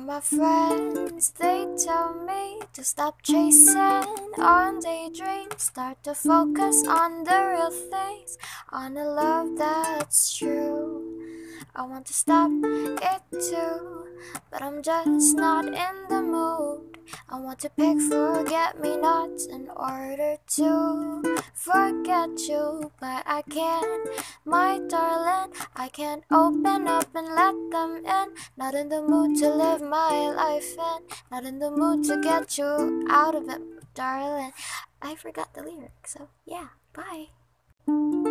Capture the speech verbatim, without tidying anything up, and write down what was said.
From my friends, they tell me to stop chasing on daydreams, start to focus on the real things, on a love that's true. I want to stop it too, but I'm just not in the mood. I want to pick forget-me-nots in order to forget you, but I can't, my darling. I can't open up and let them in. Not in the mood to live my life in, not in the mood to get you out of it, darling. I forgot the lyrics, so yeah, bye.